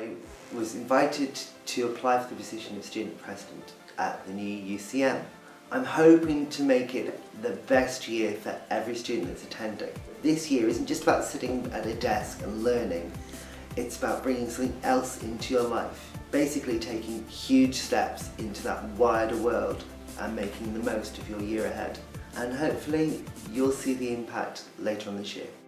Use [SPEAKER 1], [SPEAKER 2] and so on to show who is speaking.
[SPEAKER 1] I was invited to apply for the position of student president at the new UCM. I'm hoping to make it the best year for every student that's attending. This year isn't just about sitting at a desk and learning, it's about bringing something else into your life. Basically taking huge steps into that wider world and making the most of your year ahead. And hopefully you'll see the impact later on this year.